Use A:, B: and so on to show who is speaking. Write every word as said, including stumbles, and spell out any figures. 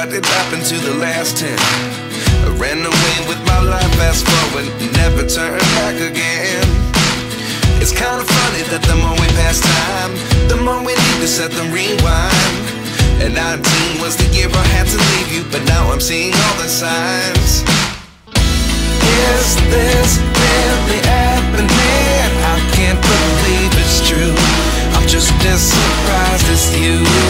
A: what did happen to the last ten? I ran away with my life, fast forward, never turn back again. It's kind of funny that the more we pass time, the more we need to set the rewind. And nineteen was the year I had to leave you, but now I'm seeing all the signs. Is this really happening? I can't believe it's true. I'm just as surprised as you.